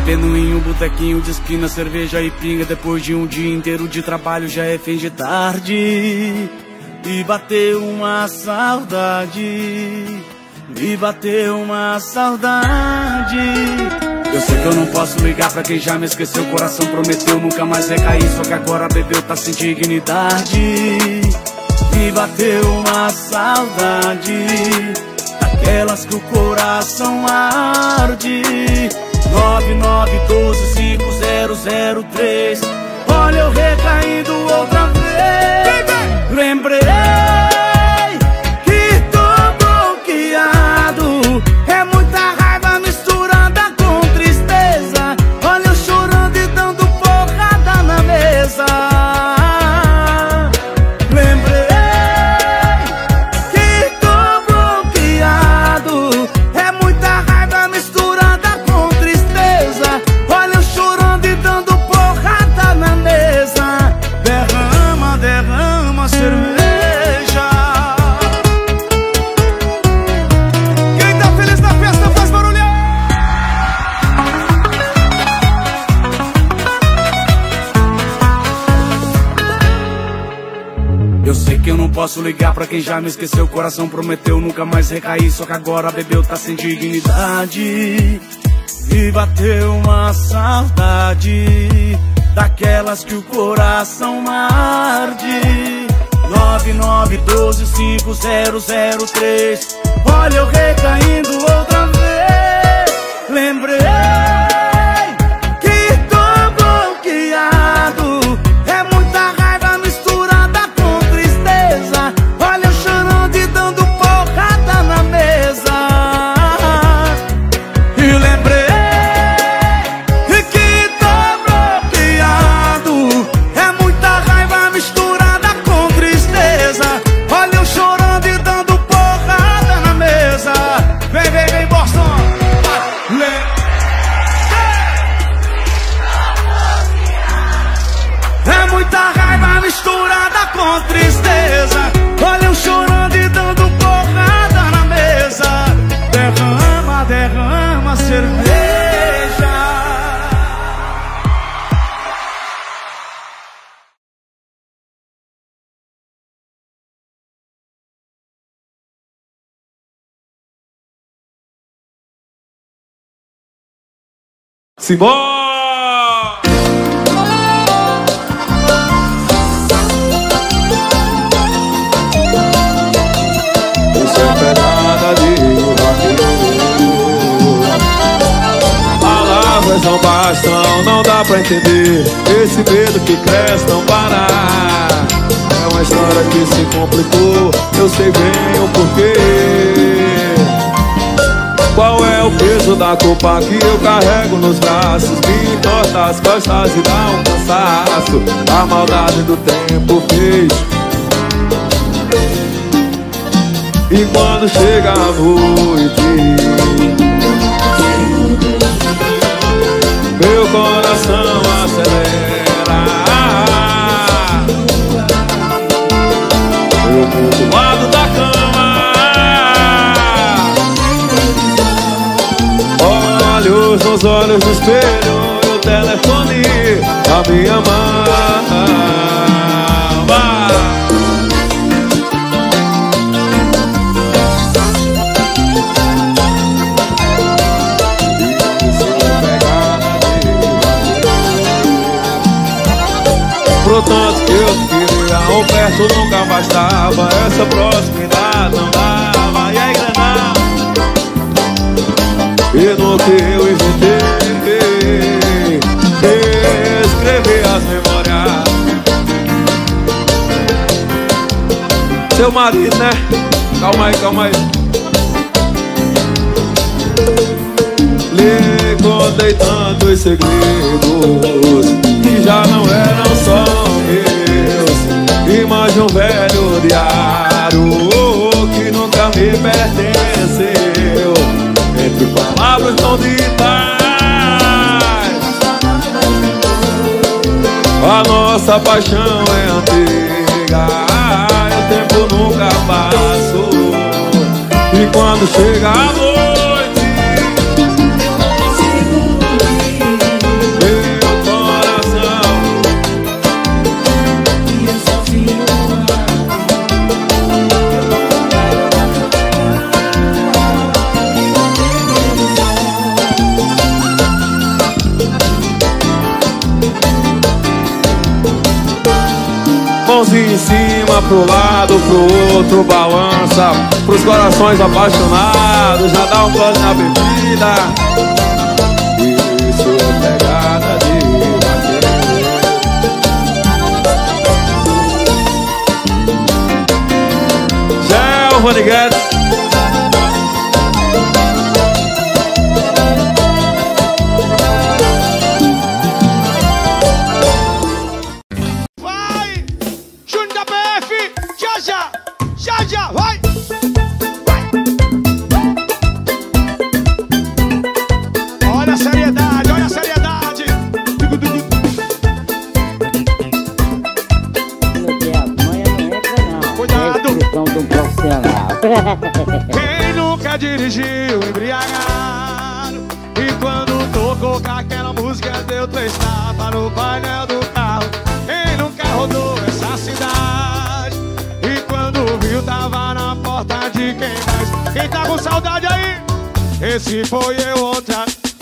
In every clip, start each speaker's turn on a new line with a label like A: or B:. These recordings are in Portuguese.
A: bebendo em um botequinho de esquina, cerveja e pinga. Depois de um dia inteiro de trabalho já é fim de tarde. Me bateu uma saudade, me bateu uma saudade. Eu sei que eu não posso ligar pra quem já me esqueceu. O coração prometeu nunca mais recair, só que agora bebeu, tá sem dignidade. Me bateu uma saudade, daquelas que o coração arde. 99125003. Olha eu recaindo outra vez. Lembrei que tô bloqueado. É muita raiva misturada com tristeza. Olha eu chorando e dando porrada na mesa. Lembrei que tô bloqueado. É muita raiva misturada com tristeza. Olha eu chorando e dando porrada na mesa. Derrama, derrama cerveja. Quem tá feliz na festa faz barulhão. Eu sei que eu não posso ligar pra quem já me esqueceu. O coração prometeu nunca mais recair, só que agora bebeu, tá sem dignidade. Me bateu uma saudade, daquelas que o coração arde. 99125003. Olha eu recaindo outra vez. Lembrei que tô bloqueado. É muita raiva misturada com tristeza. Olha eu chorando e dando porrada na mesa. E lembrei que tô bloqueado. É muita raiva misturada com tristeza. Olha eu chorando e dando porrada na mesa. Vem, vem, vem, Boston. É muita raiva misturada com tristeza. Olha eu chorando e dando porrada na mesa. Derrama, derrama cerveja.
B: Simbora! Isso é pegada de vaqueiro. Palavras não bastam, não dá pra entender. Esse medo que cresce não para. É uma história que se complicou, eu sei bem o porquê. Qual é o peso da culpa que eu carrego nos braços? Me entorta as costas e dá um cansaço. A maldade do tempo fez. E quando chega a noite, meu coração acelera. Eu vou do lado da cama, olhos nos olhos no espelho, e o telefone da minha mão. Pro tanto que eu queria, ou perto nunca bastava. Essa proximidade não dava, e a engrenar. E no que eu inventei, escrevi as memórias. Seu marido, né? Calma aí, calma aí. Lhe contei tantos segredos que já não eram só meus. Imagem um velho diário que nunca me pertenceu. Entre palavras não ditas, a nossa paixão é antiga, e o tempo nunca passou. E quando chega a noite, mãozinha em cima, pro lado, pro outro, balança. Pros corações apaixonados, já dá um gole na bebida. Isso é pegada de Gel Vaniguete.
C: Vai! Olha a seriedade, olha a seriedade.
D: Meu Deus, amanhã não entra não.
C: Cuidado.
D: Descrição de um profissional.
C: Quem nunca dirigiu embriagado e quando tocou com aquela música deu 3 tapas no painel do carro? Quem nunca rodou essa cidade e quando viu tava na porta de quem mais? Quem tá com saudade aí? Esse foi eu ontem.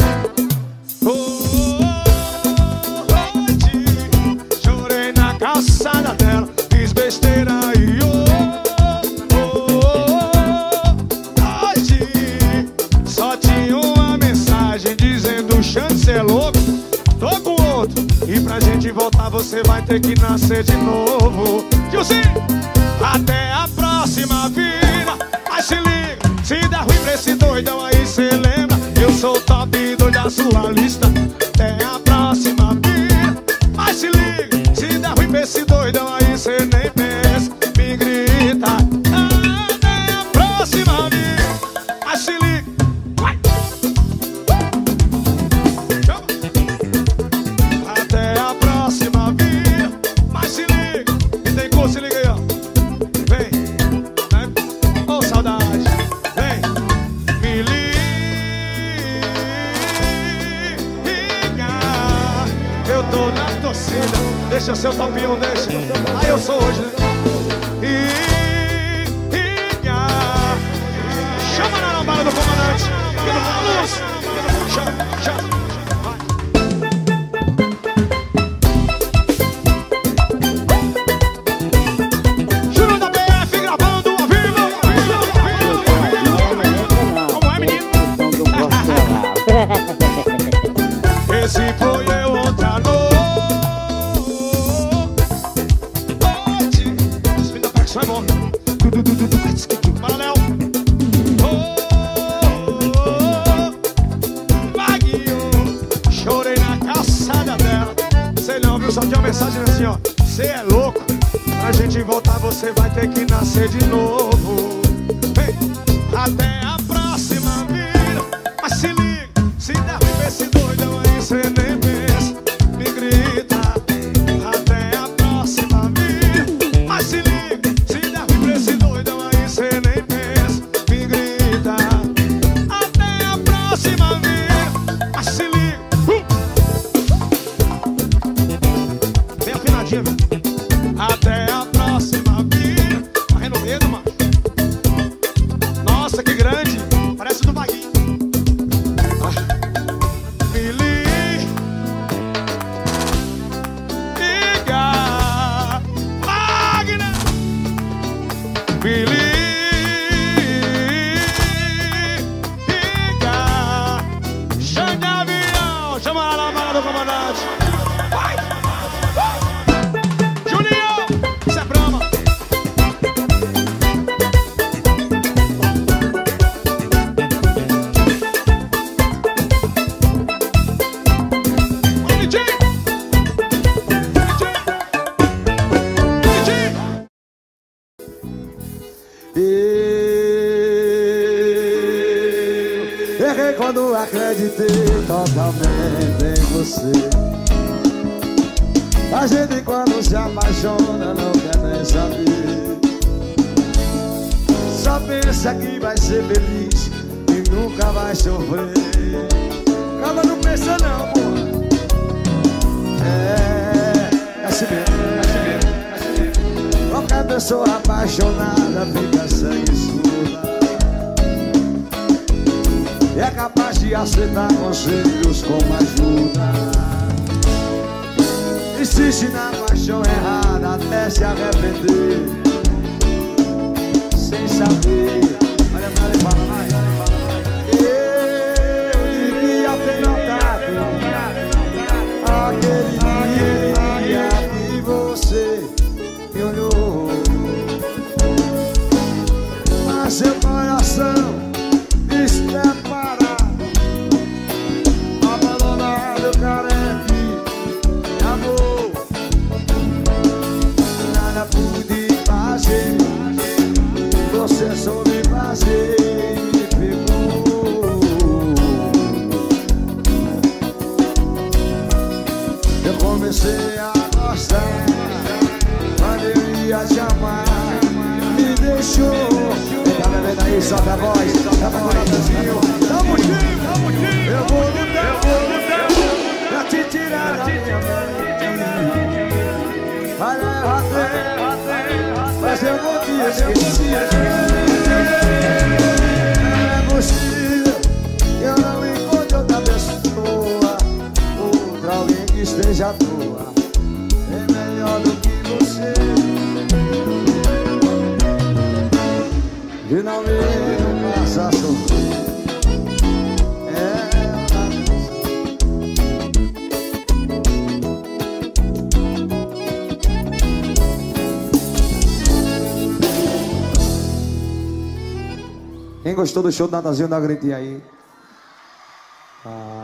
C: Chorei na calçada dela, fiz besteira e hoje só tinha uma mensagem dizendo: Xande, cê é louco, tô com outro e pra gente voltar você vai ter que nascer de novo. Gilzinho, até a próxima vida. Mas se liga, se der ruim pra esse doidão aí cê lembra, eu sou o top 2 da sua lista. Até a próxima vida. Mas se liga, se der ruim pra esse doidão aí cê nem pensa, me grita. Até a próxima vida. Mas se liga, vai. Até a próxima vida. Mas se liga, e tem cor, se liga aí, ó. Vem, né? Ô saudade, vem, me liga. Eu tô na torcida, deixa seu topinho, deixa. Aí eu sou hoje, né? Chama na lambada do comandante. Chama, chama. Júnior da BF gravando ao vivo. Como é, menino?
D: Descrição de um profissional.
C: Esse foi eu ontem à noite. Os filhos da percussão é bom. Paralel. Maguinho, chorei na calçada dela. Sei não, viu? Só tinha uma mensagem assim, ó. Cê é louco, pra gente voltar você vai ter que nascer de novo. Vem, até a próxima vida. Mas se liga, se der ruim pra esse doidão aí cê nem pensa, me grita. Até a próxima vida. Mas se liga, se der ruim pra esse doidão aí cê nem pensa, me grita. Até a próxima vida. Mas se liga, bem afinadinho, viu? Até a próxima vida. Correndo medo, mano. Nossa, que grande. Parece do Vaguinho. Me liga, Wagner. Me liga. Xande Avião. Chama a lambada do comandante. Vai. Juninho, isso é brama. Bonitinho.
E: Errei quando acreditei totalmente em você. A gente quando se apaixona não quer nem saber. Só pensa que vai ser feliz e nunca vai sofrer. Calma, não pensa não, amor. É assim mesmo, é assim mesmo, é assim mesmo. Qualquer pessoa apaixonada fica sangue surda. E é capaz de aceitar conselhos como ajuda. Insiste na paixão errada até se arrepender sem saber. Olha pra ele, fala mais. Eu devia ter notado aquele dia que você me olhou, mas seu coração está parado, abandonado, carente de amor. Nada pude fazer, você soube fazer e me pegou. Eu comecei a gostar, mas eu ia te amar, me deixou. Tá bebendo aí, solta a voz, solta a voz. Tamo junto, eu vou lutar pra te tirar da minha mente. Olha, eu ratei, mas eu vou te esquecer. É possível que eu não encontre outra pessoa, outra alguém que esteja à toa, é melhor do que você. Finalmente passa a sofrer. Quem gostou do show do Natanzinho, dá uma gritinha aí.